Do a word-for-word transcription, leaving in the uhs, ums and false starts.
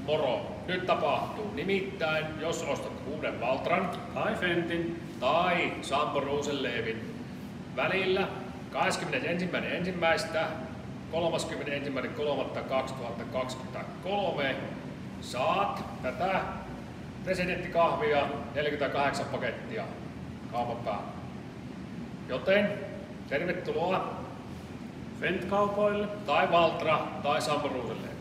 moro, nyt tapahtuu. Nimittäin, jos ostat uuden Valtran tai Fentin tai Sampo Rosenlewin välillä kahdeskymmenesensimmäinen ensimmäistä kolmaskymmenesensimmäinen kolmatta kaksituhattakaksikymmentäkolme saat tätä presidenttikahvia neljäkymmentäkahdeksan pakettia kaupan päällä. Joten tervetuloa Fent-kaupoille tai Valtra tai Sampo Rosenlew.